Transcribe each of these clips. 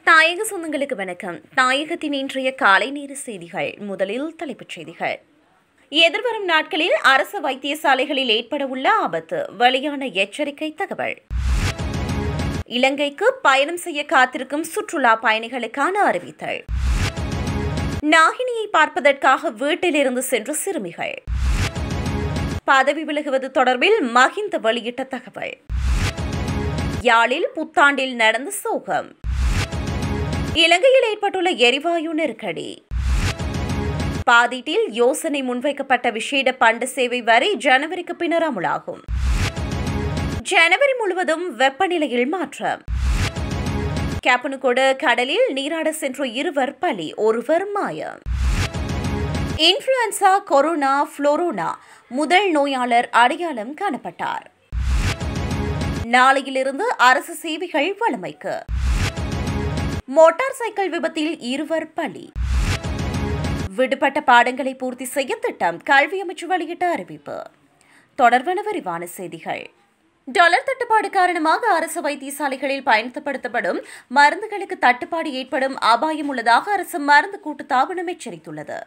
தாயக சொந்தங்களுக்கு வணக்கம். தாயகத்தின் இன்றைய காலை நேர செய்திகள். முதலில் தலைப்புச் செய்திகள். எதிர்வரும் நாட்களில் அரசு வைத்தியசாலைகளில் ஏற்படவுள்ள ஆபத்து, வெளியான எச்சரிக்கை தகவல். இலங்கைக்கு பயணம் செய்ய காத்திருக்கும் சுற்றுலா பயணிகளுக்கான அறிவித்தல். நாகினியை பார்ப்பதற்காக வீட்டிலிருந்து சென்ற சிறுமிகள். பதவி விலகுவது தொடர்பில் மஹிந்த வெளியிட்ட தகவல். யாழில் புத்தாண்டில் நடந்த சோகம். இலங்கையில் ஏற்பட்டுள்ள எரிவாயு நெருக்கடி. பாதீட்டில் யோசனை முன்வைக்கப்பட்ட விசேட பண்டு சேவை வரை ஜனவரிக்கு பின்னர் அமுலாகும். ஜனவரி முழுவதும் வெப்பநிலையில் மாற்றம். கேப்பனுகொட கடலில் நீராட சென்ற 2 பலி, 1 மாயம். இன்ஃபுளுன்சா கொரோனா புளோரோனா முதல் நோயாளர் அடையாளம் காணப்பட்டார். நாளையிலிருந்து அரசு சேவைகள் வழமைக்கு. மோட்டார் சைக்கிள் விபத்தில் 2 பலி. விடுபட்ட பாடங்களை பூர்த்தி செய்ய திட்டம், கல்வி அமைச்சு வெளியிட்ட அறிவிப்பு. தொடர்பான விரிவான செய்திகள். டாலர் தட்டுப்பாடு காரணமாக அரசு வைத்தியசாலைகளில் பயன்படுத்தப்படும் மருந்துகளுக்கு தட்டுப்பாடு ஏற்படும் அபாயம் உள்ளதாக அரசு மருந்து கூட்டுத்தாபனம் எச்சரித்துள்ளது.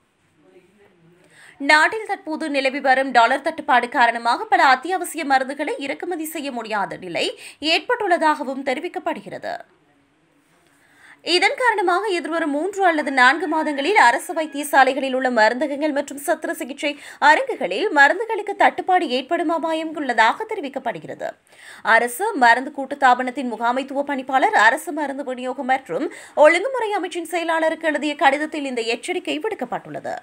நாட்டில் தற்போது நிலவி வரும் டாலர் தட்டுப்பாடு காரணமாக பல அத்தியாவசிய மருந்துகளை இறக்குமதி செய்ய முடியாத நிலை ஏற்பட்டுள்ளதாகவும் தெரிவிக்கப்படுகிறது. இதன் காரணமாக எதிர்வரும் 3 அல்லது 4 மாதங்களில் அரசு வைத்தியசாலைகளில் உள்ள மருந்தகங்கள் மற்றும் சத்திர சிகிச்சை அரங்குகளில் மருந்துகளுக்கு தட்டுப்பாடு ஏற்படும் அபாயம் உள்ளதாக தெரிவிக்கப்படுகிறது. அரசு மருந்து கூட்டுத்தாபனத்தின் முகாமைத்துவ பணிப்பாளர், அரசு மருந்து விநியோகம் மற்றும் ஒழுங்குமுறை அமைச்சின் செயலாளருக்கு எழுதிய கடிதத்தில் இந்த எச்சரிக்கை விடுக்கப்பட்டுள்ளது.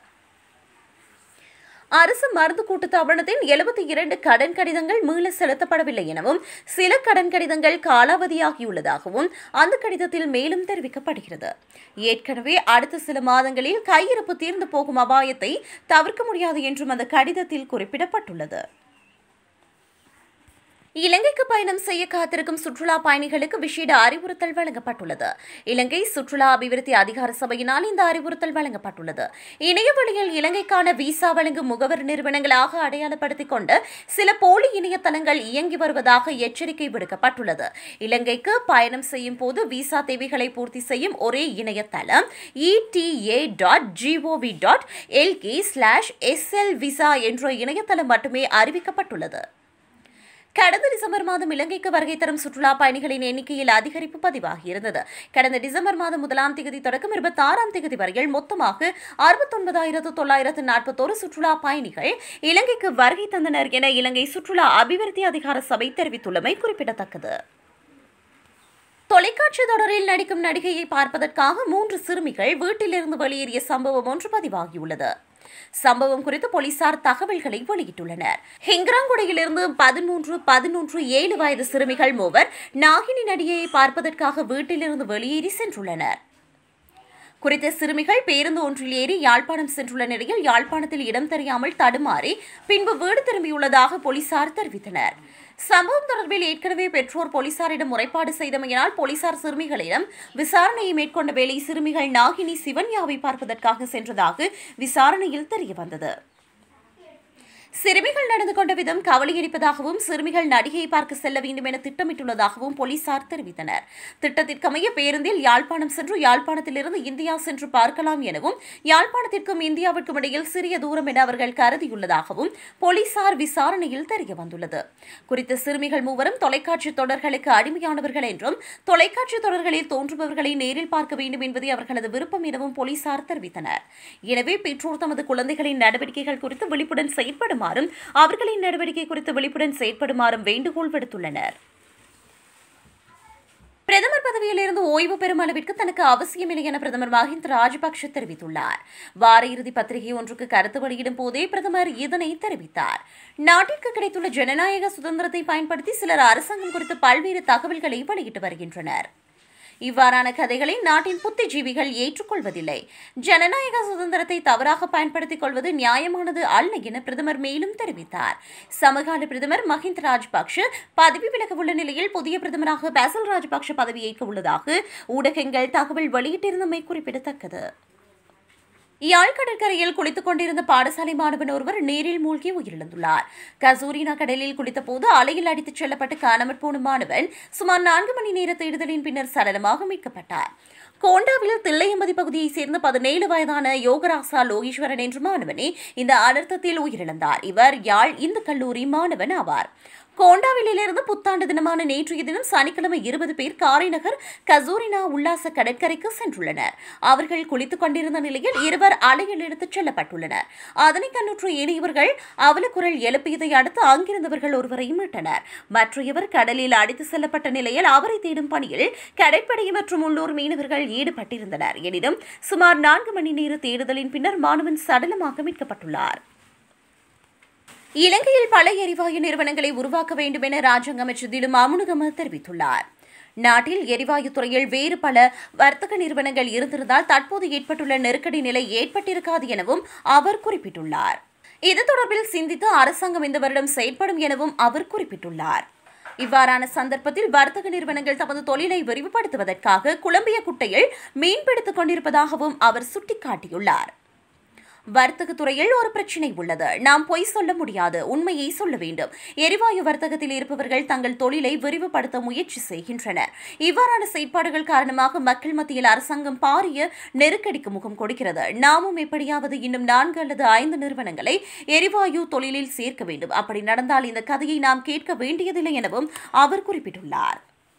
அரசு மருந்து கூட்டுத்தாபனத்தின் 72 கடன் கடிதங்கள் மீள செலுத்தப்படவில்லை எனவும் சில கடன் கடிதங்கள் காலாவதியாகியுள்ளதாகவும் அந்த கடிதத்தில் மேலும் தெரிவிக்கப்படுகிறது. ஏற்கனவே அடுத்த சில மாதங்களில் கையிருப்பு தீர்ந்து போகும் அபாயத்தை தவிர்க்க முடியாது என்றும் அந்த கடிதத்தில் குறிப்பிடப்பட்டுள்ளது. இலங்கைக்கு பயணம் செய்ய காத்திருக்கும் சுற்றுலா பயணிகளுக்கு விசேட அறிவுறுத்தல் வழங்கப்பட்டுள்ளது. இலங்கை சுற்றுலா அபிவிருத்தி அதிகார சபையினால் இந்த அறிவுறுத்தல் வழங்கப்பட்டுள்ளது. இணையவழியில் இலங்கைக்கான விசா வழங்கும் முகவர் நிறுவனங்களாக அடையாளப்படுத்திக் கொண்டு சில போலி இணையதளங்கள் இயங்கி வருவதாக எச்சரிக்கை விடுக்கப்பட்டுள்ளது. இலங்கைக்கு பயணம் செய்யும் போது விசா தேவைகளை பூர்த்தி செய்யும் ஒரே இணையதளம் eta.gov.lk/SL visa என்ற இணையதளம் மட்டுமே அறிவிக்கப்பட்டுள்ளது. கடந்த டிசம்பர் மாதம் இலங்கைக்கு வருகை தரும் சுற்றுலா பயணிகளின் எண்ணிக்கையில் அதிகரிப்பு பதிவாகியிருந்தது. கடந்த டிசம்பர் மாதம் 1ஆம் தேதி தொடக்கம் 26ஆம் தேதி வரையில் மொத்தமாக 69,941 சுற்றுலா பயணிகள் இலங்கைக்கு வருகை தந்தனர் என இலங்கை சுற்றுலா அபிவிருத்தி அதிகார சபை தெரிவித்துள்ளமை குறிப்பிடத்தக்கது. தொலைக்காட்சி தொடரில் நடிக்கும் நடிகையை பார்ப்பதற்காக 3 சிறுமிகள் வீட்டிலிருந்து வெளியேறிய சம்பவம் ஒன்று பதிவாகியுள்ளது. சம்பவம் குறித்து போலீசார் தகவல்களை வெளியிட்டுள்ளனர். ஹிங்கராங்குடியிலிருந்து 13, 7 வயது சிறுமிகள் 3 நாகினி நடிகையை பார்ப்பதற்காக வீட்டிலிருந்து வெளியேறி சென்றுள்ளனர். குறித்த சிறுமிகள் பேருந்து ஒன்றில் ஏறி யாழ்ப்பாணம் சென்றுள்ள நிலையில் யாழ்ப்பாணத்தில் இடம் தெரியாமல் தடுமாறி பின்பு வீடு திரும்பியுள்ளதாக போலீசார் தெரிவித்தனர். சம்பவம் தொடர்பில் ஏற்கனவே பெற்றோர் போலீசாரிடம் முறைப்பாடு செய்தமையினால் போலீசார் சிறுமிகளிடம் விசாரணையை மேற்கொண்ட வேளை சிறுமிகள் நாகினி சிவன்யாவை பார்ப்பதற்காக சென்றதாக விசாரணையில் தெரியவந்தது. சிறுமிகள் நடந்து கொண்ட விதம் கவலையளிப்பதாகவும் சிறுமிகள் நடிகையை பார்க்க செல்ல வேண்டும் என திட்டமிட்டுள்ளதாகவும் போலீசார் தெரிவித்தனர். திட்டத்திற்கமைய பேருந்தில் யாழ்ப்பாணம் சென்று யாழ்ப்பாணத்திலிருந்து இந்தியா சென்று பார்க்கலாம் எனவும் யாழ்ப்பாணத்திற்கும் இந்தியாவிற்கும் இடையில் சிறிய தூரம் என அவர்கள் கருதியுள்ளதாகவும் போலீசார் விசாரணையில் தெரியவந்துள்ளது. குறித்த சிறுமிகள் 3 தொலைக்காட்சி தொடர்களுக்கு அடிமையானவர்கள் என்றும் தொலைக்காட்சி தொடர்களில் தோன்றுபவர்களை நேரில் பார்க்க வேண்டும் என்பதே அவர்களது விருப்பம் எனவும் போலீசார் தெரிவித்தனர். எனவே பெற்றோர் தமது குழந்தைகளின் நடவடிக்கைகள் குறித்து விழிப்புடன் செயற்படும் அவர்களின் நடவடிக்கை குறித்து விழிப்புடன் செயற்படுமாறும் வேண்டுகோள் விடுத்துள்ளனர். பிரதமர் பதவியில் இருந்து ஓய்வு பெறும் அளவிற்கு தனக்கு அவசியமில்லை என பிரதமர் மஹிந்த ராஜபக்ஷ தெரிவித்துள்ளார். வார இறுதி பத்திரிகை ஒன்றுக்கு கருத்து வெளியிடும் போதே பிரதமர் இதனை தெரிவித்தார். நாட்டிற்கு கிடைத்துள்ள ஜனநாயக சுதந்திரத்தை பயன்படுத்தி சிலர் அரசாங்கம் குறித்து பல்வேறு தகவல்களை வெளியிட்டு வருகின்றனர். இவ்வாறான கதைகளை நாட்டின் புத்திஜீவிகள் ஏற்றுக்கொள்வதில்லை. ஜனநாயக சுதந்திரத்தை தவறாக பயன்படுத்திக் கொள்வது நியாயமானது அல்ல என பிரதமர் மேலும் தெரிவித்தார். சமகால பிரதமர் மஹிந்த ராஜபக்ஷ பதவி விலக உள்ள நிலையில் புதிய பிரதமராக பாசில் ராஜபக்ஷ பதவியேற்க உள்ளதாக ஊடகங்கள் தகவல் வெளியிட்டிருந்தமை குறிப்பிடத்தக்கது. யாழ் கடற்கரையில் குளித்துக் கொண்டிருந்த பாடசாலை மாணவன் ஒருவர் நீரில் மூழ்கி உயிரிழந்துள்ளார். கசூரினா கடலில் குளித்தபோது அலையில் அடித்துச் செல்லப்பட்டு காணாமற் போன மாணவன் சுமார் 4 மணி நேர தேடுதலின் பின்னர் சடலமாக மீட்கப்பட்டார். கோண்டாவில் தில்லையம்பதி பகுதியைச் சேர்ந்த 17 வயதான யோகராசா லோகீஸ்வரன் என்ற மாணவனே இந்த அனர்த்தத்தில் உயிரிழந்தார். இவர் யாழ் இந்து கல்லூரி மாணவன் ஆவார். கோண்டாவிலிருந்து புத்தாண்டு தினமான நேற்றைய தினம் சனிக்கிழமை 20 பேர் காரைநகர் கசூரினா உல்லாச கடற்கரைக்கு சென்றுள்ளனர். அவர்கள் குளித்துக் கொண்டிருந்த நிலையில் இருவர் அலையில் எடுத்துச் செல்லப்பட்டுள்ளனர். அதனை கண்ணுற்ற ஏனையவர்கள் அவலக்குரல் எழுப்பியதை அடுத்து அங்கிருந்தவர்கள் ஒருவரை மீட்டனர். மற்றையவர் கடலில் அடித்து செல்லப்பட்ட நிலையில் அவரை தேடும் பணியில் கடற்படை மற்றும் உள்ளூர் மீனவர்கள் ஈடுபட்டிருந்தனர். எனினும் சுமார் 4 மணி நேர தேடுதலின் பின்னர் மாணவன் சடலமாக மீட்கப்பட்டுள்ளார். இலங்கையில் பல எரிவாயு நிறுவனங்களை உருவாக்க வேண்டும் என ராஜாங்க அமைச்சர் திலும் அமுனுகம தெரிவித்துள்ளார். நாட்டில் எரிவாயு துறையில் வேறு பல வர்த்தக நிறுவனங்கள் இருந்திருந்தால் தற்போது ஏற்பட்டுள்ள நெருக்கடி நிலை ஏற்பட்டிருக்காது எனவும் அவர் குறிப்பிட்டுள்ளார். இது தொடர்பில் சிந்தித்து அரசாங்கம் இந்த வருடம் செயற்படும் எனவும் அவர் குறிப்பிட்டுள்ளார். இவ்வாறான சந்தர்ப்பத்தில் வர்த்தக நிறுவனங்கள் தமது தொழிலை விரிவுபடுத்துவதற்காக குழம்பிய குட்டையில் மீன்பிடித்துக் கொண்டிருப்பதாகவும் அவர் சுட்டிக்காட்டியுள்ளார். வர்த்தக துறையில் ஒரு பிரச்சினை உள்ளது. நாம் பொய் சொல்ல முடியாது, உண்மையை சொல்ல வேண்டும். எரிவாயு வர்த்தகத்தில் இருப்பவர்கள் தங்கள் தொழிலை விரிவுபடுத்த முயற்சி செய்கின்றனர். இவ்வாறான செயற்பாடுகள் காரணமாக மக்கள் மத்தியில் அரசாங்கம் பாரிய நெருக்கடிக்கு முகம் கொடுக்கிறது. நாமும் எப்படியாவது இன்னும் 4 அல்லது 5 நிறுவனங்களை எரிவாயு தொழிலில் சேர்க்க வேண்டும். அப்படி நடந்தால் இந்த கதையை நாம் கேட்க வேண்டியதில்லை எனவும் அவர் குறிப்பிட்டுள்ளார்.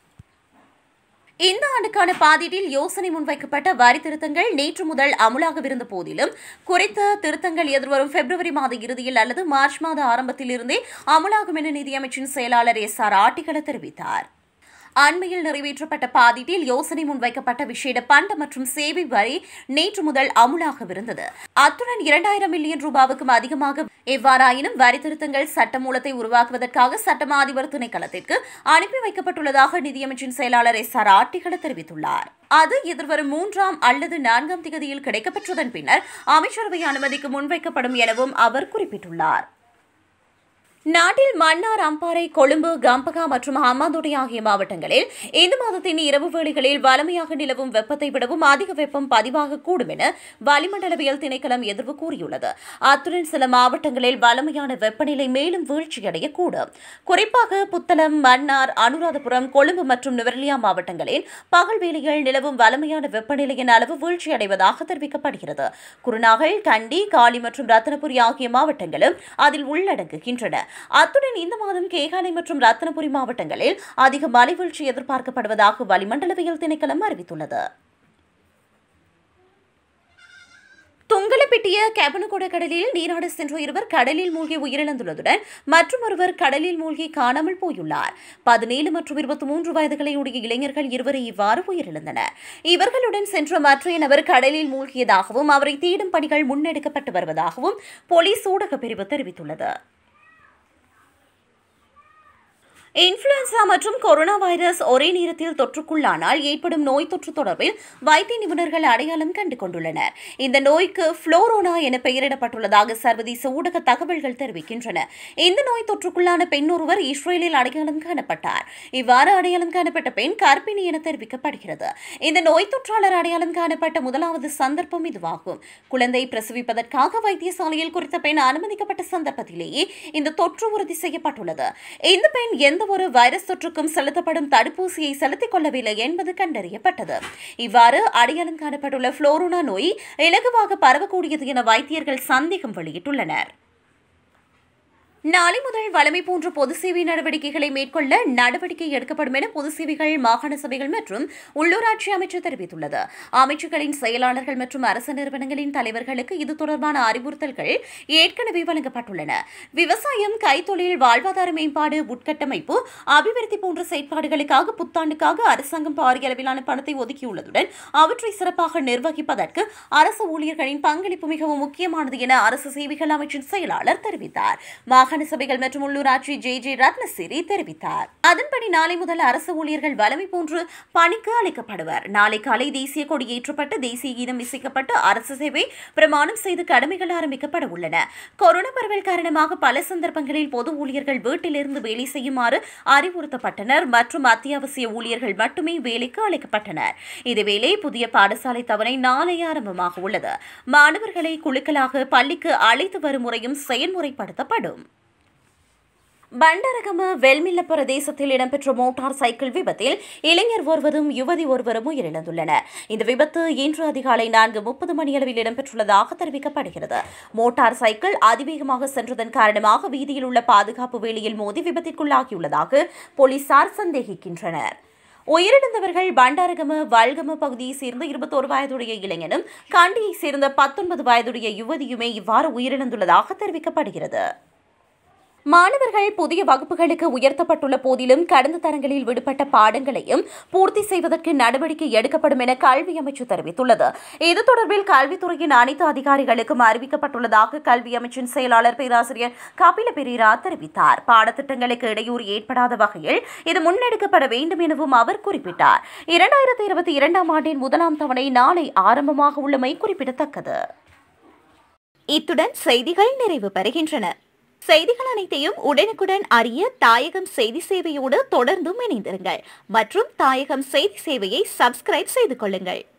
இந்த ஆண்டுக்கான பாதீட்டில் யோசனை முன்வைக்கப்பட்ட வரி திருத்தங்கள் நேற்று முதல் அமுலாகவிருந்த போதிலும் குறித்த திருத்தங்கள் எதிர்வரும் பிப்ரவரி மாத இறுதியில் அல்லது மார்ச் மாத ஆரம்பத்தில் இருந்தே அமுலாகும் என நிதியமைச்சின் செயலாளர் SR ஆட்டிகள தெரிவித்தார். அண்மையில் நிறைவேற்றப்பட்ட பாதீட்டில் யோசனை முன்வைக்கப்பட்ட விசேட பண்ட மற்றும் சேவை வரி நேற்று முதல் அமுலாகவிருந்தது. அத்துடன் 2000 மில்லியன் ரூபாவுக்கும் அதிகமாக எவ்வாறாயினும் வரி திருத்தங்கள் சட்டமூலத்தை உருவாக்குவதற்காக சட்டமா அதிபர் திணைக்களத்திற்கு அனுப்பி வைக்கப்பட்டுள்ளதாக நிதியமைச்சின் செயலாளர் SR ஆட்டிகள தெரிவித்துள்ளார். அது எதிர்வரும் 3ஆம் அல்லது 4ஆம் திகதியில் கிடைக்கப்பெற்றதன் பின்னர் அமைச்சரவை அனுமதிக்கு முன்வைக்கப்படும் எனவும் அவர் குறிப்பிட்டுள்ளார். நாட்டில் மன்னார், அம்பாறை, கொழும்பு, கம்பகா மற்றும் ஹம்பாந்தோட்டை ஆகிய மாவட்டங்களில் இந்த மாதத்தின் இரவு வேளைகளில் வலிமையாக நிலவும் வெப்பத்தை விடவும் அதிக வெப்பம் பதிவாகக்கூடும் என வளிமண்டலவியல் திணைக்களம் எதிர்வு கூறியுள்ளது. அத்துடன் சில மாவட்டங்களில் வலிமையான வெப்பநிலை மேலும் வீழ்ச்சியடையக்கூடும். குறிப்பாக புத்தளம், மன்னார், அனுராதபுரம், கொழும்பு மற்றும் நுவரெலியா மாவட்டங்களில் பகல் வேளையில் நிலவும் வலிமையான வெப்பநிலையின் அளவு வீழ்ச்சியடைவதாக தெரிவிக்கப்படுகிறது. குருநாகல், கண்டி, காலி மற்றும் ரத்தினபுரி ஆகிய மாவட்டங்களும் அதில் உள்ளடங்குகின்றன. அத்துடன் இந்த மாதம் கேகாலை மற்றும் ரத்தினபுரி மாவட்டங்களில் அதிக மழை வீழ்ச்சி எதிர்பார்க்கப்படுவதாக வளிமண்டலவியல் திணைக்களம் அறிவித்துள்ளது. துங்கலப்பிட்டிய கேபனகொட கடலில் நீராட சென்ற இருவர் கடலில் மூழ்கி உயிரிழந்துள்ளதுடன் மற்றொருவர் கடலில் மூழ்கி காணாமல் போயுள்ளார். 17 மற்றும் 23 வயதுகளை உடைய இளைஞர்கள் இருவரை இவ்வாறு உயிரிழந்தனர். இவர்களுடன் சென்ற மற்ற நபர் கடலில் மூழ்கியதாகவும் அவரை தேடும் பணிகள் முன்னெடுக்கப்பட்டு வருவதாகவும் போலீஸ் ஊடக பிரிவு தெரிவித்துள்ளது. இன்ஃபுளுன்சா மற்றும் கொரோனா வைரஸ் ஒரே நேரத்தில் தொற்றுக்குள்ளானால் ஏற்படும் நோய் தொற்று தொடர்பில் வைத்திய நிபுணர்கள் அடையாளம் கண்டு கொண்டுள்ளனர். இந்த நோய்க்கு புளோரோனா என பெயரிடப்பட்டுள்ளதாக சர்வதேச ஊடக தகவல்கள் தெரிவிக்கின்றன. இந்த நோய் தொற்றுக்குள்ளான பெண் ஒருவர் இஸ்ரேலில் அடையாளம் காணப்பட்டார். இவ்வாறு அடையாளம் காணப்பட்ட பெண் கர்ப்பிணி என தெரிவிக்கப்படுகிறது. இந்த நோய் தொற்றாளர் அடையாளம் காணப்பட்ட முதலாவது சந்தர்ப்பம் இதுவாகும். குழந்தை பிரசவிப்பதற்காக வைத்தியசாலையில் குறித்த பெண் அனுமதிக்கப்பட்ட சந்தர்ப்பத்திலேயே இந்த தொற்று உறுதி செய்யப்பட்டுள்ளது. இந்த பெண் எந்த ஒரு வைரஸ் தொற்றுக்கும் செலுத்தப்படும் தடுப்பூசியை செலுத்திக் கொள்ளவில்லை என்பது கண்டறியப்பட்டது. இவ்வாறு அடையாளம் காணப்பட்டுள்ள புளோரோனா நோய் இலகுவாக பரவக்கூடியது என வைத்தியர்கள் சந்தேகம் வெளியிட்டுள்ளனர். நாளை முதல் வழமை போன்ற பொது சேவை நடவடிக்கைகளை மேற்கொள்ள நடவடிக்கை எடுக்கப்படும் என பொது சேவைகள், மாகாண சபைகள் மற்றும் உள்ளூராட்சி அமைச்சர் தெரிவித்துள்ளது. அமைச்சர்களின் செயலாளர்கள் மற்றும் அரசு நிறுவனங்களின் தலைவர்களுக்கு இது தொடர்பான அறிவுறுத்தல்கள் ஏற்கனவே வழங்கப்பட்டுள்ளன. விவசாயம், கைத்தொழில், வாழ்வாதார மேம்பாடு, உட்கட்டமைப்பு, அபிவிருத்தி போன்ற செயற்பாடுகளுக்காக புத்தாண்டுக்காக அரசாங்கம் பாரிய அளவிலான பணத்தை ஒதுக்கியுள்ளதுடன் அவற்றை சிறப்பாக நிர்வகிப்பதற்கு அரசு ஊழியர்களின் பங்களிப்பு மிகவும் முக்கியமானது என அரசு சேவைகள் அமைச்சின் செயலாளர் தெரிவித்தார். மாகாண சபைகள் மற்றும் உள்ளூராட்சி ஜே ரத்னசிறி தெரிவித்தார். அதன்படி நாளை முதல் அரசு ஊழியர்கள் வழமை போன்று பணிக்கு அழைக்கப்படுவர். நாளை காலை தேசிய கொடி ஏற்றப்பட்டு தேசிய கீதம் இசைக்கப்பட்டு அரசு சேவை பிரமாணம் செய்து கடமைகள் ஆரம்பிக்கப்பட உள்ளன. கொரோனா பரவல் காரணமாக பல சந்தர்ப்பங்களில் பொது ஊழியர்கள் வீட்டிலிருந்து வேலை செய்யுமாறு அறிவுறுத்தப்பட்டனர் மற்றும் அத்தியாவசிய ஊழியர்கள் மட்டுமே வேலைக்கு அழைக்கப்பட்டனர். இதேவேளை புதிய பாடசாலை தவணை நாளை ஆரம்பமாக உள்ளது. மாணவர்களை குழுக்களாக பள்ளிக்கு அழைத்து வரும் முறையும் செயல்முறைப்படுத்தப்படும். பண்டரகம வெல்மில்ல பிரதேசத்தில் இடம்பெற்ற மோட்டார் சைக்கிள் விபத்தில் இளைஞர் ஒருவரும் யுவதி ஒருவரும் உயிரிழந்துள்ளனர். இந்த விபத்து இன்று அதிகாலை 4:30 மணியளவில் இடம்பெற்றுள்ளதாக தெரிவிக்கப்படுகிறது. மோட்டார் சைக்கிள் அதிவேகமாக சென்றதன் காரணமாக வீதியில் உள்ள பாதுகாப்பு வேலியில் மோதி விபத்திற்குள்ளாகியுள்ளதாக போலீசார் சந்தேகிக்கின்றனர். உயிரிழந்தவர்கள் பண்டாரகம வல்கம பகுதியைச் சேர்ந்த 21 வயதுடைய இளைஞனும் கண்டியைச் சேர்ந்த 19 வயதுடைய யுவதியுமே இவ்வாறு உயிரிழந்துள்ளதாக தெரிவிக்கப்படுகிறது. மாணவர்கள் புதிய வகுப்புகளுக்கு உயர்த்தப்பட்டுள்ள போதிலும் கடந்த தரங்களில் விடுபட்ட பாடங்களையும் பூர்த்தி செய்வதற்கு நடவடிக்கை எடுக்கப்படும் என கல்வி அமைச்சு தெரிவித்துள்ளது. இது தொடர்பில் கல்வித்துறையின் அனைத்து அதிகாரிகளுக்கும் அறிவிக்கப்பட்டுள்ளதாக கல்வி அமைச்சின் செயலாளர் பேராசிரியர் கபில பெரேரா தெரிவித்தார். பாடத்திட்டங்களுக்கு இடையூறு ஏற்படாத வகையில் இது முன்னெடுக்கப்பட வேண்டும் எனவும் அவர் குறிப்பிட்டார். 2022ஆம் ஆண்டின் முதலாம் தவணை நாளை ஆரம்பமாக உள்ளமை குறிப்பிடத்தக்கது. இத்துடன் செய்திகள் நிறைவு பெறுகின்றன. செய்திகள் அனைத்தையும் உடனுக்குடன் அறிய தாயகம் செய்தி சேவையோடு தொடர்ந்தும் இணைந்திருங்கள் மற்றும் தாயகம் செய்தி சேவையை சப்ஸ்கிரைப் செய்து கொள்ளுங்கள்.